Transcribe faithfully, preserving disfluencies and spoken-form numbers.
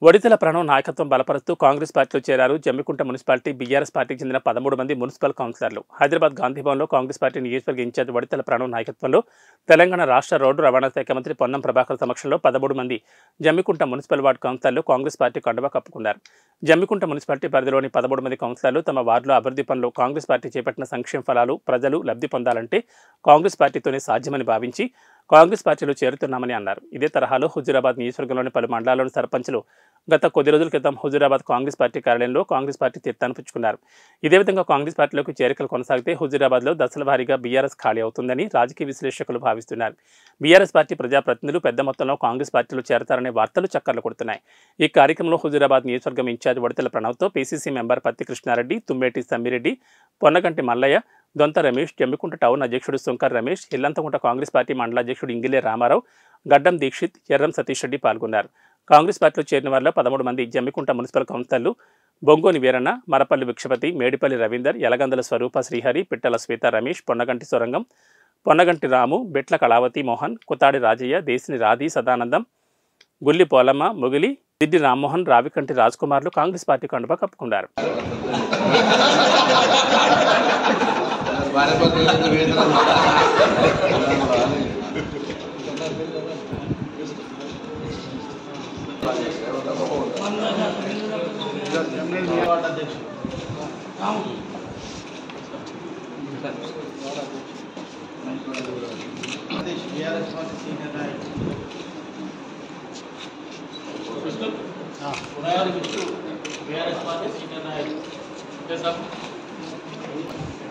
వడితెల ప్రణవ్ నాయకత్వం బలపరుస్తూ కాంగ్రెస్ పార్టీలో చేరారు. జమ్మికుంట మున్సిపాలిటీ బీఆర్ఎస్ పార్టీకి చెందిన పదమూడు మంది మున్సిపల్ కౌన్సిలర్లు. హైదరాబాద్ గాంధీభవన్లో కాంగ్రెస్ పార్టీ నియోజకవర్గ ఇన్ఛార్జ్ వడితెల ప్రణవ్ నాయకత్వంలో తెలంగాణ రాష్ట్ర రోడ్డు రవాణా శాఖ మంత్రి పొన్నం ప్రభాకర్ సమక్షంలో పదమూడు మంది జమ్మికుంట మున్సిపల్ వార్డు కౌన్సిలర్లు కాంగ్రెస్ పార్టీ కండువా కప్పుకున్నారు. జమ్మికుంట మున్సిపాలిటీ పరిధిలోని పదమూడు మంది కౌన్సిలర్లు తమ వార్డులో అభివృద్ధి పనులు కాంగ్రెస్ పార్టీ చేపట్టిన సంక్షేమ ఫలాలు ప్రజలు లబ్ధి పొందాలంటే కాంగ్రెస్ పార్టీతోనే సాధ్యమని భావించి కాంగ్రెస్ పార్టీలో చేరుతున్నామని అన్నారు. ఇదే తరహాలో హుజూరాబాద్ నియోజకవర్గంలోని పలు మండలాల్లోని సర్పంచులు గత కొద్ది రోజుల క్రితం హుజూరాబాద్ కాంగ్రెస్ పార్టీ కార్యాలయంలో కాంగ్రెస్ పార్టీ తీర్థాన్ని పుచ్చుకున్నారు. ఇదే విధంగా కాంగ్రెస్ పార్టీలోకి చేరికలు కొనసాగితే హుజూరాబాద్లో దశల వారీగా బీఆర్ఎస్ ఖాళీ అవుతుందని రాజకీయ విశ్లేషకులు భావిస్తున్నారు. బీఆర్ఎస్ పార్టీ ప్రజాప్రతినిధులు పెద్ద మొత్తంలో కాంగ్రెస్ పార్టీలో చేరతారనే వార్తలు చక్కర్లు కొడుతున్నాయి. ఈ కార్యక్రమంలో హుజూరాబాద్ నియోజకవర్గం ఇన్ఛార్జ్ వడితెల ప్రణవ్తో PCC member Patti Krishna Reddy, Tummeti Sammi Reddy, Ponnaganti Mallaiah, Donta Ramesh, Jammikunta town అధ్యక్షుడు సుంకర్ రమేష్, ఇల్లంతకుంట కాంగ్రెస్ పార్టీ మండల అధ్యక్షుడు ఇంగిలే రామారావు, గడ్డం దీక్షిత్, ఎర్రం సతీష్ రెడ్డి పాల్గొన్నారు. కాంగ్రెస్ పార్టీలో చేరిన వారిలో పదమూడు మంది జమ్మికుంట మున్సిపల్ కౌన్సిలర్లు బొంగోని వీరన్న, మరపల్లి విక్షపతి, మేడిపల్లి రవీందర్, యలగందల స్వరూప శ్రీహరి, పిట్టల శ్వేత రమేష్, పొన్నగంటి సొరంగం, పొన్నగంటి రాము, బెట్ల కళావతి మోహన్, కుతాడి రాజయ్య, దేశిని రాధి సదానందం, గుల్లి పోలమ్మ, ముగిలి, దిడ్డి రామ్మోహన్, రావికంటి రాజ్ కుమార్లు కాంగ్రెస్ పార్టీ కండువా కప్పుకున్నారు. बीआरएस पार्टी सीनियर नायक